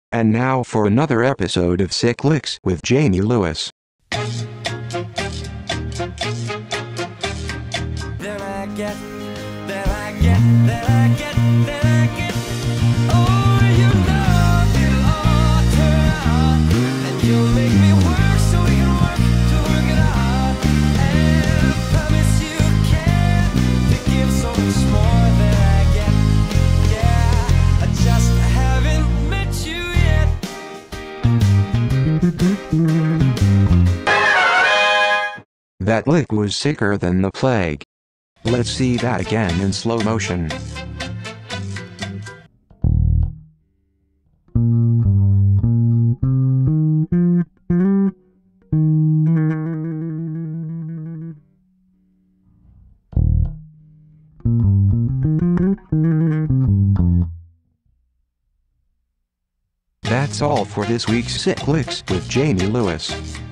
And now for another episode of Sick Licks with Jayme Lewis. Oh, you know it'll all turn out, and you'll make me work so we can work to work it out. And I promise you can to give so much more than I get. Yeah, I just haven't met you yet. That lick was sicker than the plague. Let's see that again in slow motion. That's all for this week's Sick Licks with Jayme Lewis.